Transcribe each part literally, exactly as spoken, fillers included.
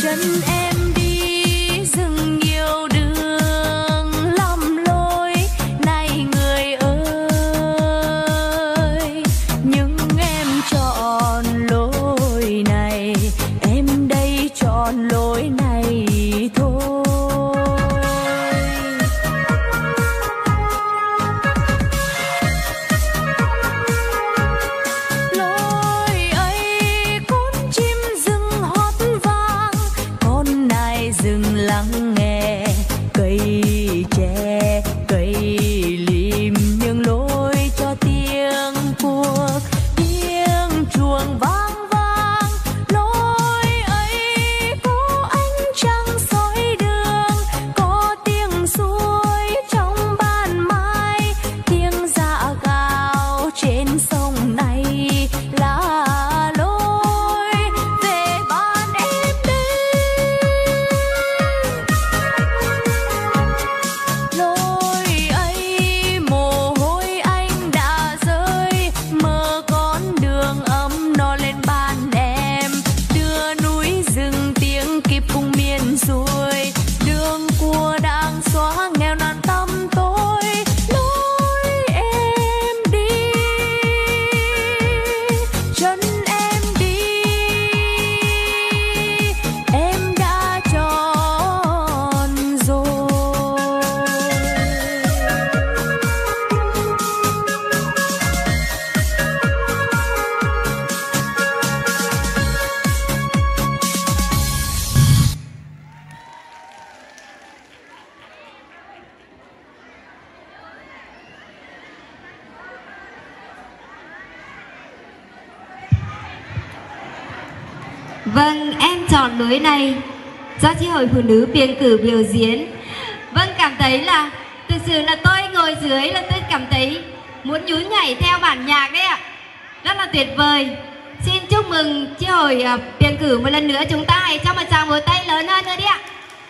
Vâng, em chọn lối này do Chi hội Phụ nữ Biên Cử biểu diễn. Vâng, cảm thấy là thực sự là tôi ngồi dưới là tôi cảm thấy muốn nhún nhảy theo bản nhạc đấy ạ. Rất là tuyệt vời. Xin chúc mừng Chi hội Biên Cử một lần nữa. Chúng ta hãy cho một tràng vỗ tay lớn hơn nữa đi ạ.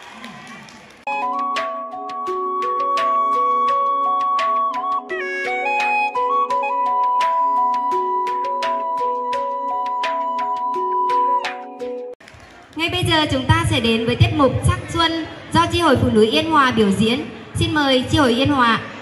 Ngay bây giờ chúng ta sẽ đến với tiết mục Sắc Xuân do Chi hội Phụ nữ Yên Hòa biểu diễn. Xin mời Chi hội Yên Hòa.